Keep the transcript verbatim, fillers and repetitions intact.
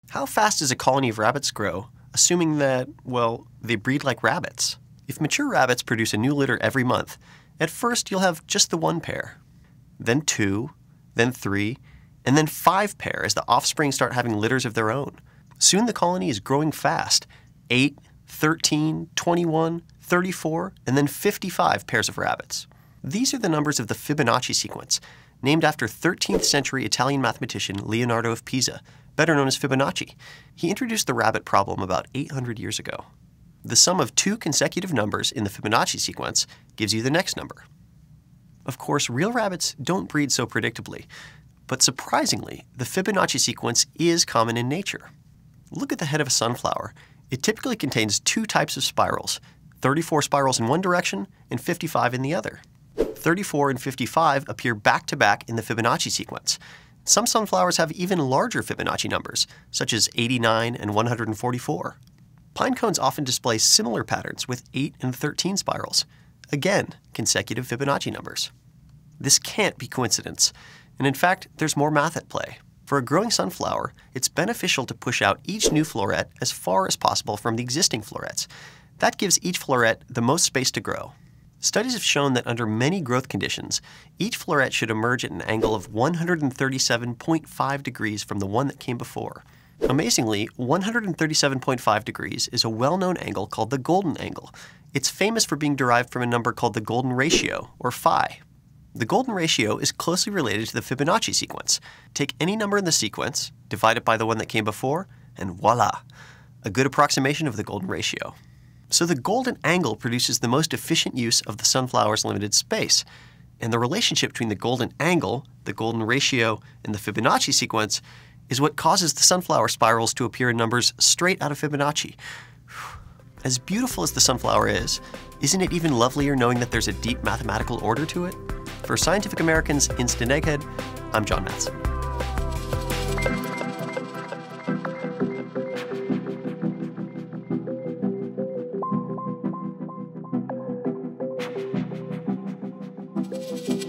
How fast does a colony of rabbits grow, assuming that, well, they breed like rabbits? If mature rabbits produce a new litter every month, at first you'll have just the one pair, then two, then three, and then five pair as the offspring start having litters of their own. Soon the colony is growing fast, eight, thirteen, twenty-one, thirty-four, and then fifty-five pairs of rabbits. These are the numbers of the Fibonacci sequence, named after thirteenth century Italian mathematician Leonardo of Pisa, better known as Fibonacci. He introduced the rabbit problem about eight hundred years ago. The sum of two consecutive numbers in the Fibonacci sequence gives you the next number. Of course, real rabbits don't breed so predictably, but surprisingly, the Fibonacci sequence is common in nature. Look at the head of a sunflower. It typically contains two types of spirals, thirty-four spirals in one direction and fifty-five in the other. thirty-four and fifty-five appear back-to-back in the Fibonacci sequence. Some sunflowers have even larger Fibonacci numbers, such as eighty-nine and one hundred forty-four. Pine cones often display similar patterns with eight and thirteen spirals. Again, consecutive Fibonacci numbers. This can't be coincidence, and in fact, there's more math at play. For a growing sunflower, it's beneficial to push out each new floret as far as possible from the existing florets. That gives each floret the most space to grow. Studies have shown that under many growth conditions, each floret should emerge at an angle of one hundred thirty-seven point five degrees from the one that came before. Amazingly, one hundred thirty-seven point five degrees is a well-known angle called the golden angle. It's famous for being derived from a number called the golden ratio, or phi. The golden ratio is closely related to the Fibonacci sequence. Take any number in the sequence, divide it by the one that came before, and voila, a good approximation of the golden ratio. So the golden angle produces the most efficient use of the sunflower's limited space. And the relationship between the golden angle, the golden ratio, and the Fibonacci sequence is what causes the sunflower spirals to appear in numbers straight out of Fibonacci. As beautiful as the sunflower is, isn't it even lovelier knowing that there's a deep mathematical order to it? For Scientific American's Instant Egghead, I'm John Matson. Thank you.